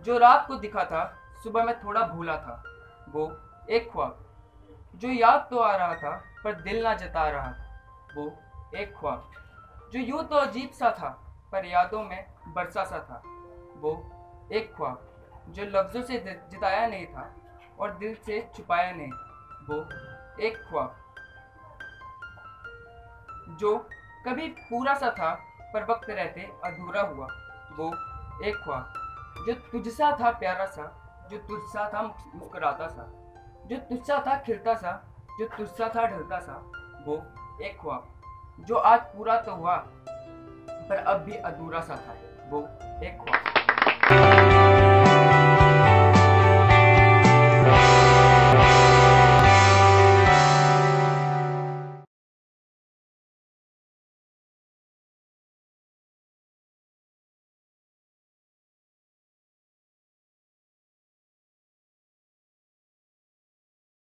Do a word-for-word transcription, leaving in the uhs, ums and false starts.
जो रात को दिखा था सुबह मैं थोड़ा भूला था, वो एक ख्वाब। जो याद तो आ रहा था पर दिल ना जता रहा था, वो एक ख्वाब। जो यूं तो अजीब सा था पर यादों में बरसा सा था, वो एक ख्वाब। जो लफ्ज़ों से जिताया नहीं था और दिल से छुपाया नहीं, वो एक ख्वाब। जो कभी पूरा सा था पर वक्त रहते अधूरा हुआ, वो एक ख्वाब। जो तुझसा था प्यारा सा, जो तुझसा था मुस्कुराता सा, जो तुझसा था खिलता सा, जो तुझसा था ढलता सा, वो एक ख्वाब। जो आज पूरा तो हुआ पर अब भी अधूरा सा था, वो एक ख्वाब।